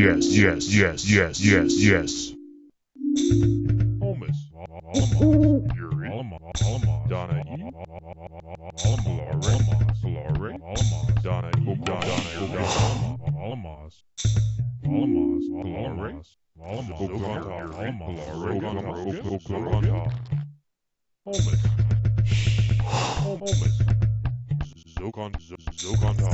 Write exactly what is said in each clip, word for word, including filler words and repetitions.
yes, yes, yes, yes, yes, yes. Holmes, Alamos, Yuri, Alamos, Donna E, Alamos, Lore, Alamos, Donna E, Donna Donna Alamos, Alamos, Lore, Alamos, Oklahoma, Alamos, Oklahoma, Holmes, Holmes, Zokon, Zokonta,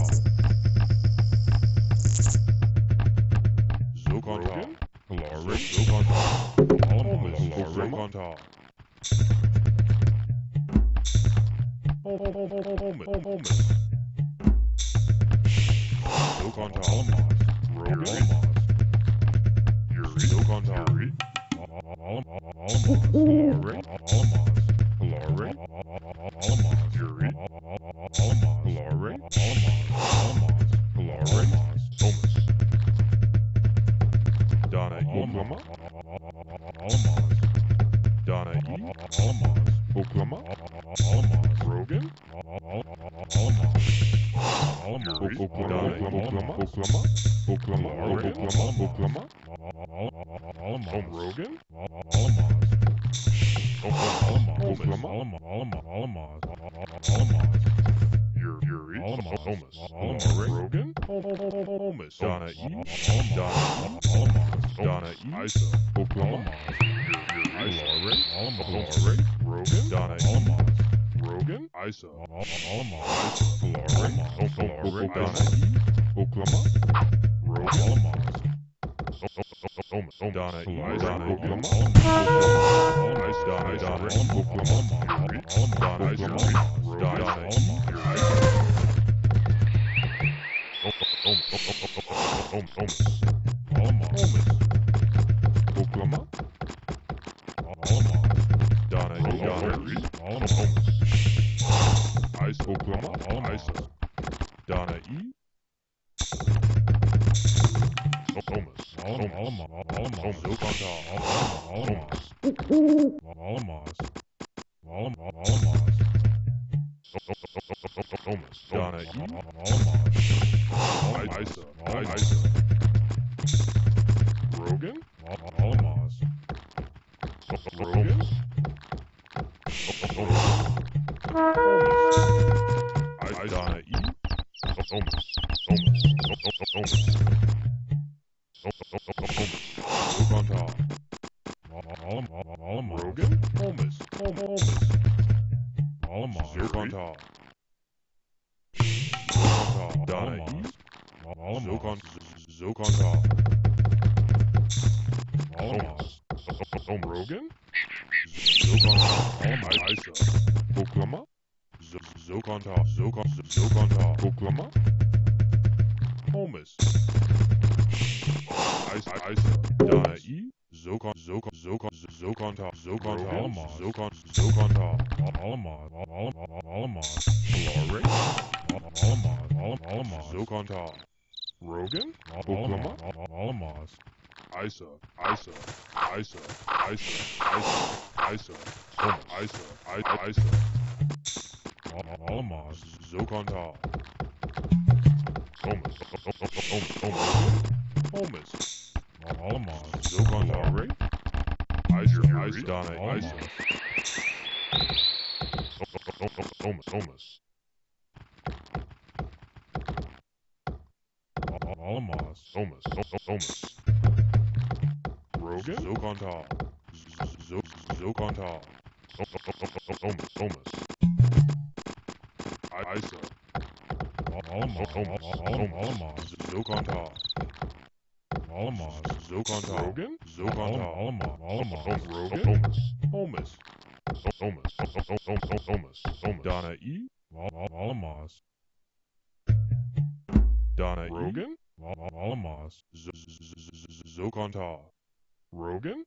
Zokonta, Lore, Zokonta, Alamos, Zokonta. Holmes, Zokonta, Alamos, Rogan, Yuri, Zokonta, Yuri, Alamos, Lore, Alamos, Lore, Alamos, Yuri, Alamos, Lore, Alamos, Lore, Holmes, Donna E, Alamos, Donna E, Alamos, Oklahoma, Alamos, Rogan, Alamos, Alamos, Oklahoma, Oklahoma, Oklahoma, Oklahoma, Oklahoma, Alamos, Rogan, Alamos, Oklahoma, Alamos, Alamos, Alamos, Yuri, Holmes, Rogan, Holmes, Donna E, Donna E, Donna E, Isa, Oklahoma, Yuri, Lore, Rogan, Donna E, Rogan, Isa, Alamos, Lore, Lore, Donna E, Oklahoma, Rogan, Holmes, Donna E, Donna Oklahoma, Oklahoma, Ice, Donna, Donna, Oklahoma, Yuri, Donna, Yuri, Donna E, Holmes, Alamos, Oklahoma, Alamos, Donna E, Donna, Alamos, Ice, Oklahoma, Isa, Donna E, Holmes, Alamos, Alamos, Zokonta, Alamos, Alamos, Alamos, Holmes, Donna E, Alamos, Isa, Isa, Rogan, Alamos, Rogan, I, Donna E, Holmes, Holmes, Holmes, Zokonta, Alamos, Rogan, Holmes, Holmes, Alamos, Zokonta, Zokonta, Donna E, Zokon, Zokonta, Alamos, Home Rogan, Zokonta, Alamos, Isa, Oklahoma, Zokonta, Zokon, Zokonta, Oklahoma, Holmes, Isa, Isa, Donna E, Zokon, Zokon, Zokon, Zokonta, Zokonta, Alamos, Zokon, Zokonta, Alamos, Alamos, Lore, Alamos, Alamos, Zokonta, Rogan, Oklahoma, Alamos, Isa, Isa, Isa, Isa, Isa, Isa, Home, Isa, I, Isa, Alamos, Zokonta, Holmes, Holmes, Holmes, Alamos, Zokonta, Ray, Isa, Isa, Donna, Isa, Holmes, Holmes, Alamos, Holmes, Holmes, Rogan, Zokonta, Zokonta, Holmes, Holmes, Isa, Alamos, Alamos, Zokonta, Alamos, Zokonta, Rogan, Zokonta, Alamos, Alamos, Rogan, Holmes, Holmes, Holmes, Holmes, Holmes, Donna E, Alamos, Donna Rogan, Alamos, Zokonta, Rogan,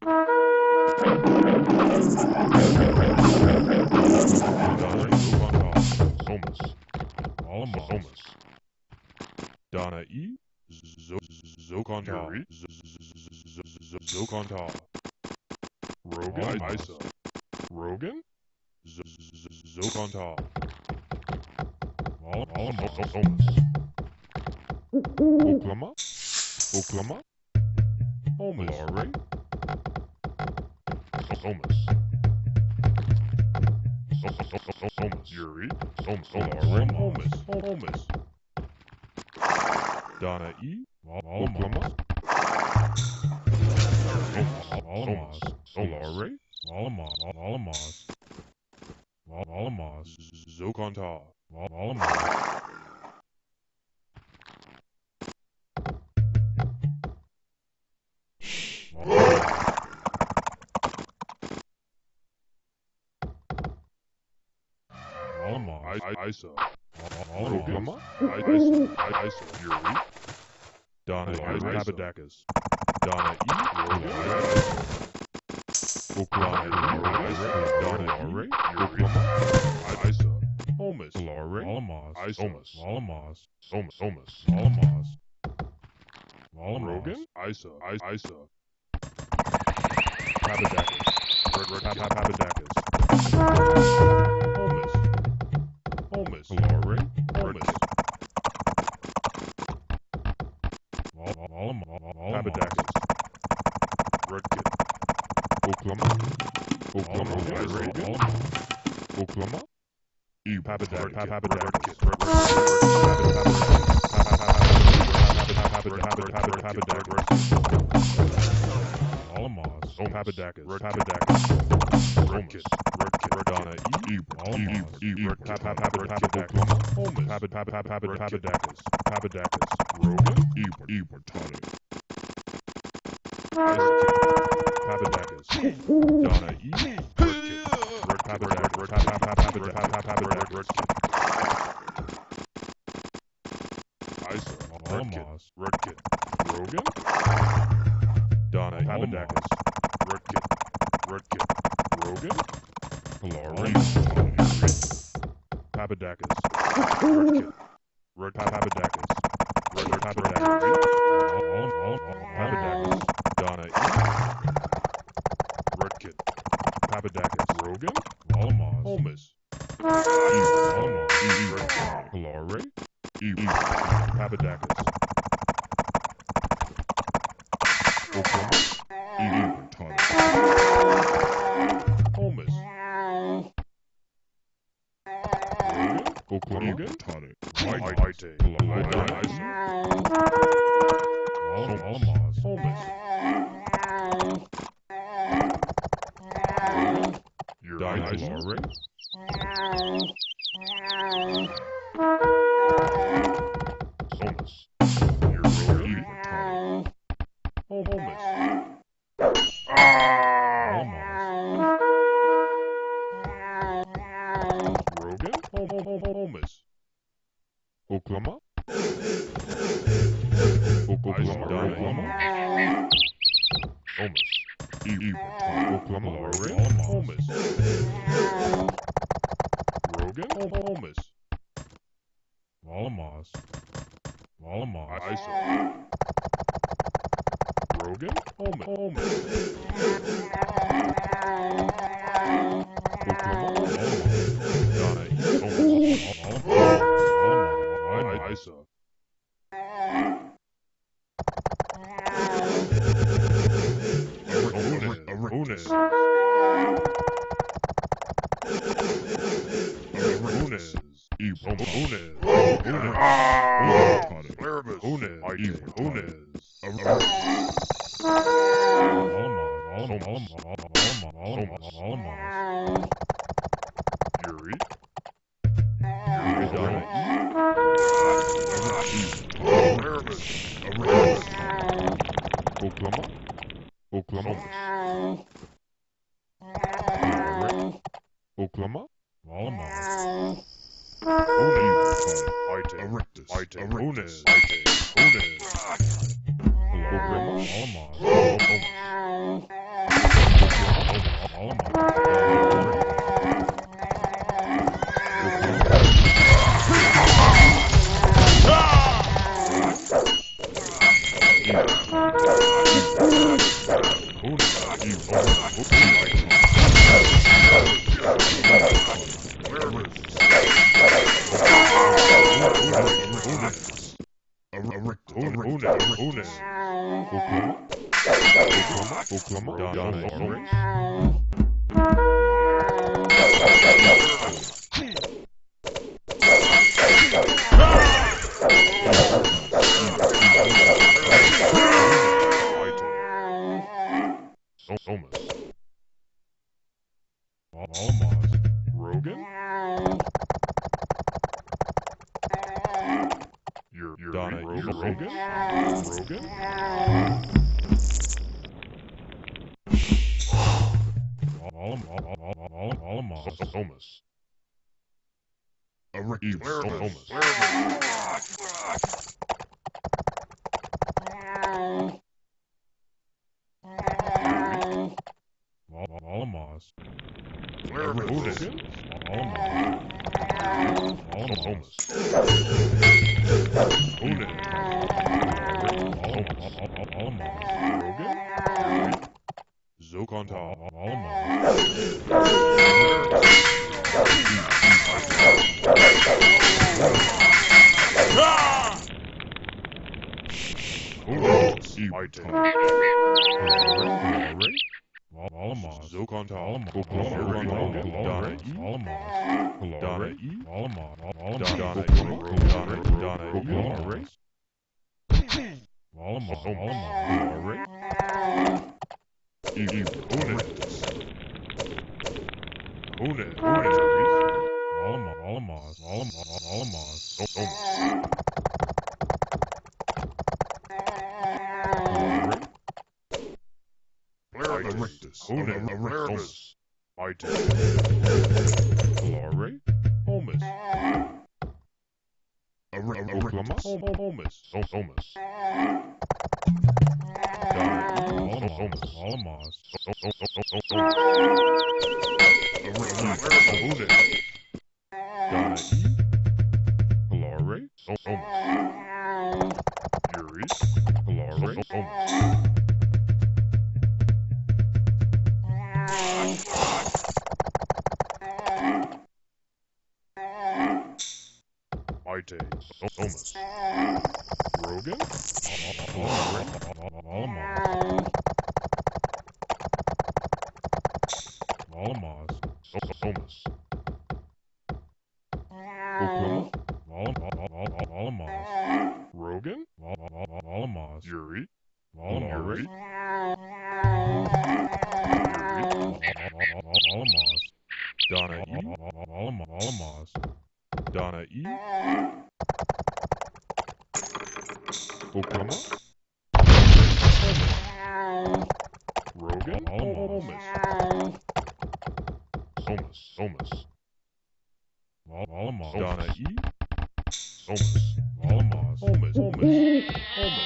Holmes, Alamos, Holmes, Donna E, Zokonta, Zokonta, Rogan, Isa, Rogan, Zokonta, Alamos, Holmes, Oklahoma, Oklahoma, Homus, Lorry, Homus, Homus, Yuri, Homus, Lorry, Homus, Homus, Donna E, Oklahoma, Homus, Lorry, Alamos, Alamos, Zokonta, Alamos. I, I, Isa, Oklahoma, I, Isa, I, Isa, Yuri, Donna E, Papadakis, Donna E, Oklahoma, Donna E, Oklahoma, I, Isa, Homus, Lorry, Alamos, Homus, Alamos, Homus, Homus, Alamos, Rogan, Isa, I, Isa, Papadakis, Papadakis, Homus, Homus, Lorry, Homus, Papadakis, Redkit, Oklahoma, Oklahoma, Reagan, Oklahoma, E. Papadakis, Papadakis, Alamos, Papadakis, Papadakis, Redkit, Redkit, Donna E. E. E. Papadakis, Homus, Papadakis, Papadakis, Rogan, E. E. Portani, Papadakis, Donna E. Redkit, Papadakis, Papadakis, Redkit, Isa, Redkit, Redkit, Rogan, Donna Papadakis, Redkit, Redkit, Rogan, Lorry, Papadakis, Redkit, Red Papadakis, Red Papadakis, Papadakis, Donna E, Redkit, Papadakis, Rogan, Alamos, Homus, E, Alamos, E, Redkit, Lorry, E, Papadakis, Oklahoma, E, Tonic, Homus, Oklahoma, Tonic, White, White, Alamos, Homus, your eyes, Lorry, Homus, your Rogan, Tonic, Homus, Rogan, Homus, Oklahoma, Oklahoma, Homus, E. Oklahoma, Lorry, Homus, Rogan, Homus, Alamos, Alamos, Isa, Rogan, Homus, Homus, Oklahoma, Donna E, Homus, Alamos, Isa, Unes, Unes, E, Unes, Unes, Unes, Yuri, Yuri, Donna E, Oklahoma, Oklahoma, Oklahoma, Alamos, Unes, Erectus, Ite, Unes, Ite, Unes, Oklahoma, Alamos, Unes, Alamos. Rogan? You're, you're Donna Rogan? Rogan? Rogan? Alamos. Thomas. Erectus. Thomas. Alamos. Erectus. Alamos. Unin. Rogan? Zokonta. Alamos. Zokonta. Alamos. Donna E. Alamos. Donna E. Alamos. Alamos. Donna E. Donna E. Alamos. Alamos. Eve. Unin. Unin. Unin. Alamos. Alamos. Alamos. Alamos. Erectus. Unin. Erectus. Item. Clare. Homus. Oklamas. Homus. Homus. Alamos. Alamos. Unin. Donna E. Clare. Homus. Yuri. Clare. Homus. Ite. Thomas. Rogan. Alamos. Alamos. Thomas. Oklahoma. Alamos. Rogan. Alamos. Yuri. Yuri. Alamos. Donna E. Alamos. Donna E. Oklahoma. Rogan. Alamos. Thomas. Thomas. Alamos. Donna E. Thomas. Alamos. Thomas. Thomas. Thomas.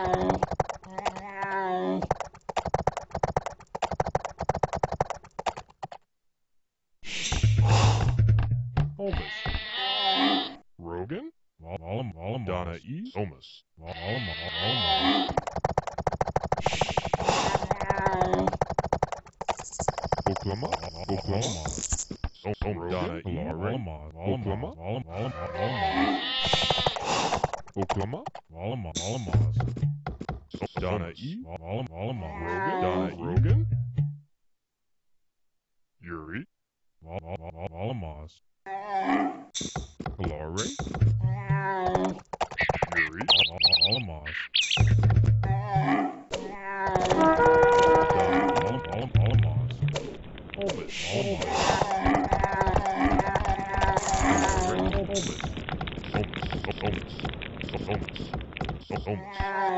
Thomas. Rogan? Alamos. Donna E. Thomas. Alamos. Oklahoma. Oklahoma. Donna E. Alamos. Oklahoma. Oklahoma. Alamos. Donna E. Alamos. Rogan. Donna E. Rogan. Yuri. Alamos. Clare. Yuri. Alamos. Alamos. Holmes. Holmes. Holmes. Holmes. Holmes.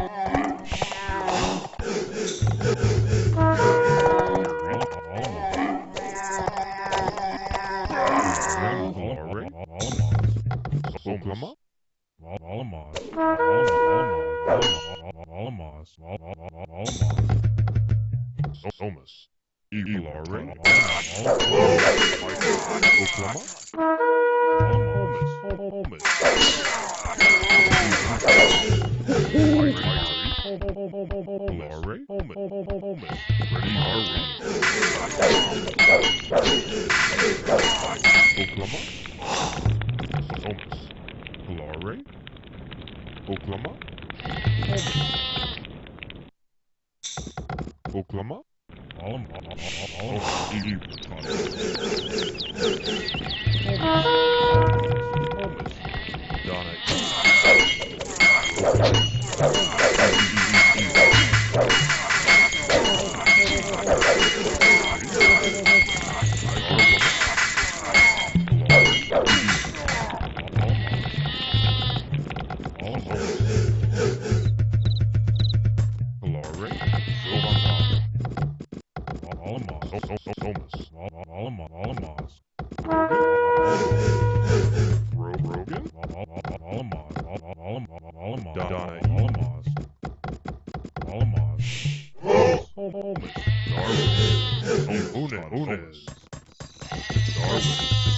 Oklahoma. Alamos. Alamos. Alamos. Thomas. Elare. Oklahoma. Holmes. Holmes. Elare. Holmes. Holmes. Ready, Harvey. Oklahoma. Holmes. Elare. Oklahoma. Holmes. Oklahoma. Alamos. Alamos. Donna E. Alamos. Alamos. Rogan? Alamos. Alamos. Donna. Alamos. Alamos. Holmes. Darwin. Unes. Unes. Darwin.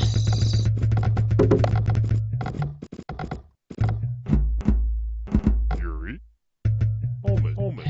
Yuri. Holmes. Holmes.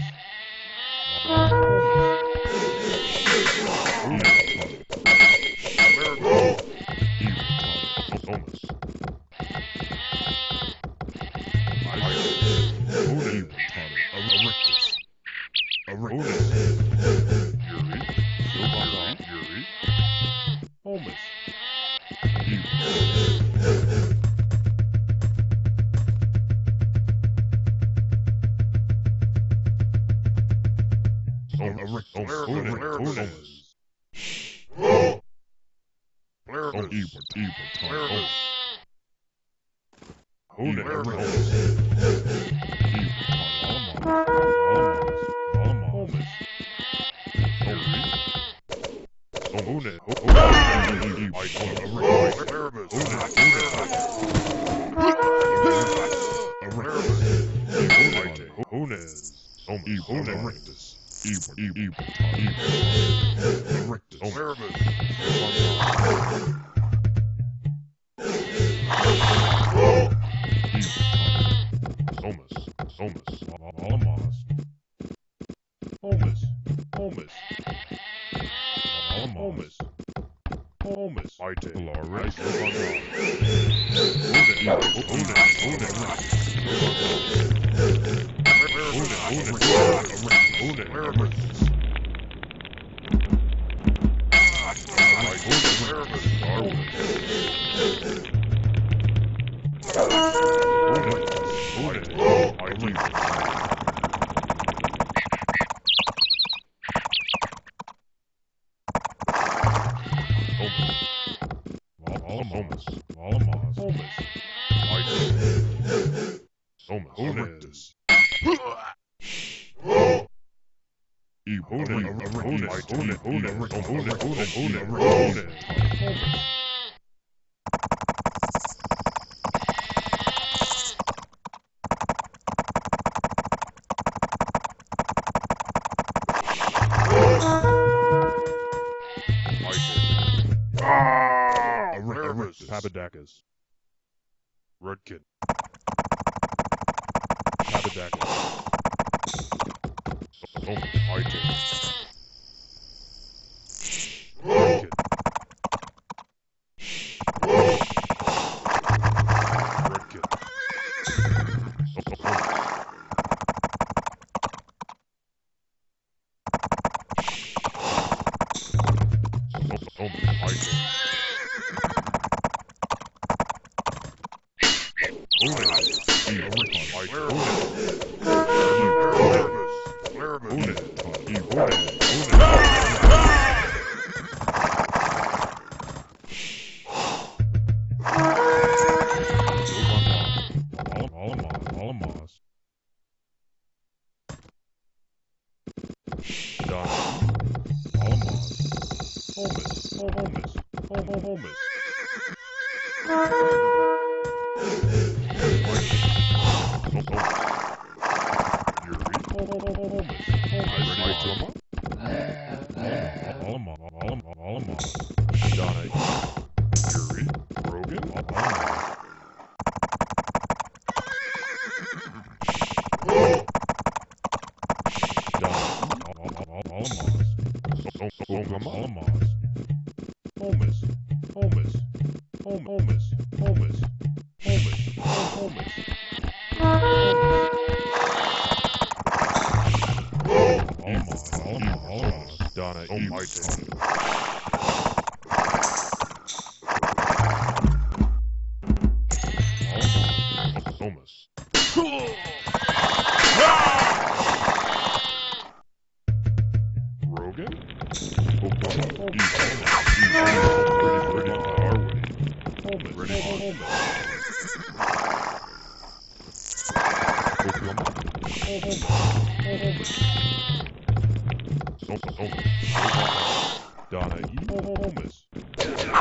Papadakis. Rudkin. Papadakis. Oh, Item. Rudkin. Rudkin. Oh, Item. Donna E. Holmes.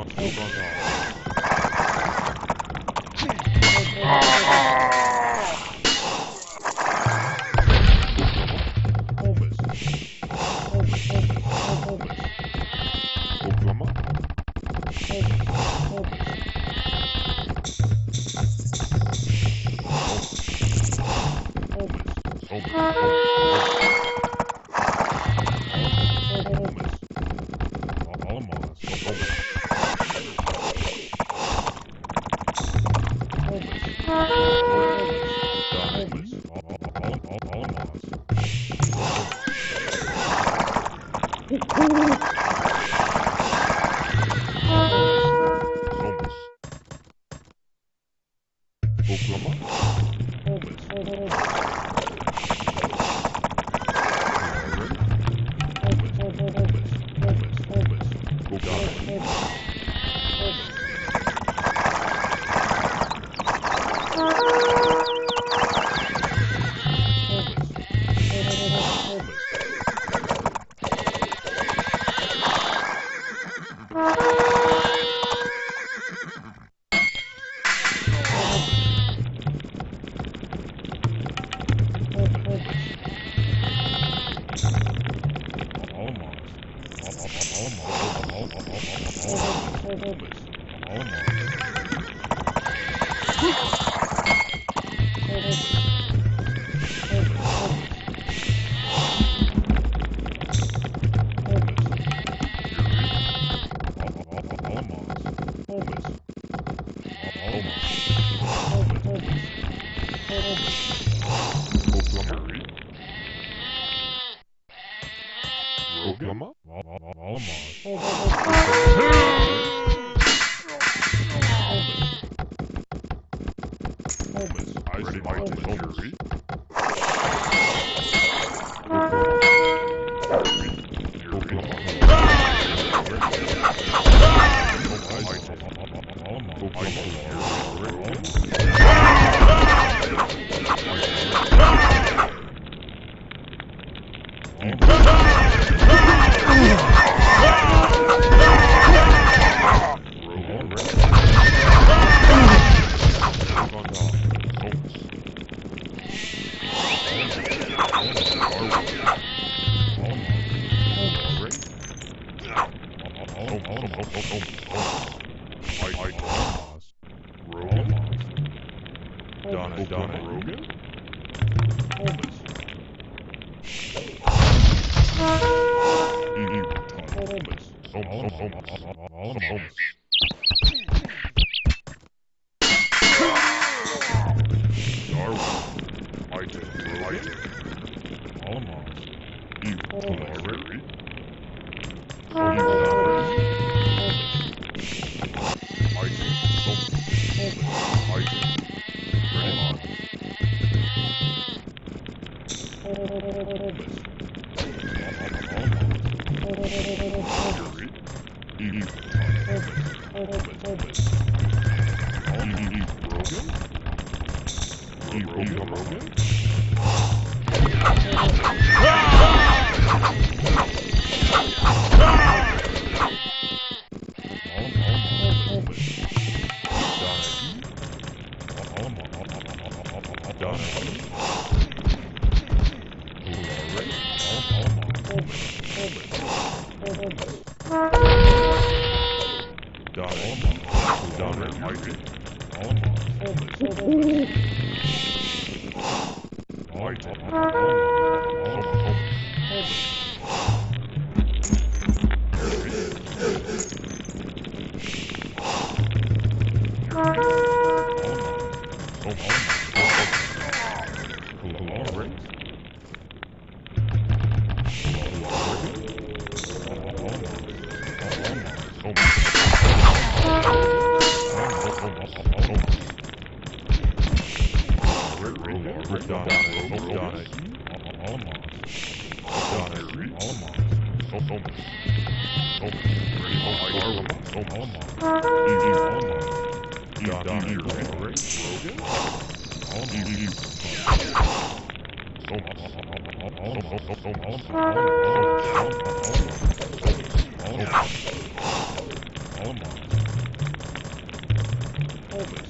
All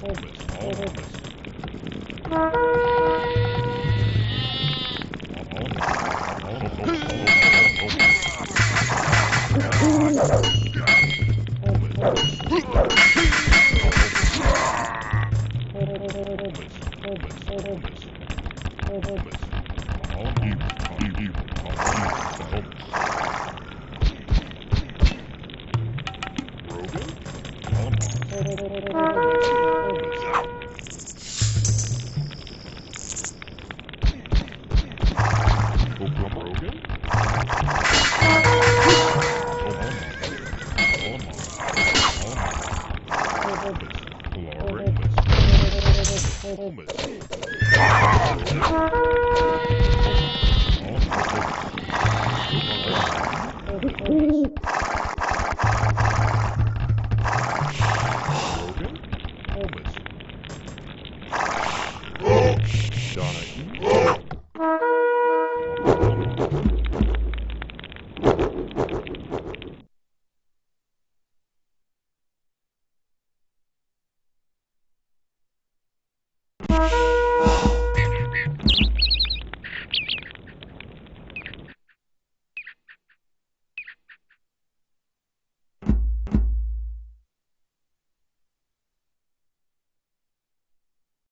Holmes.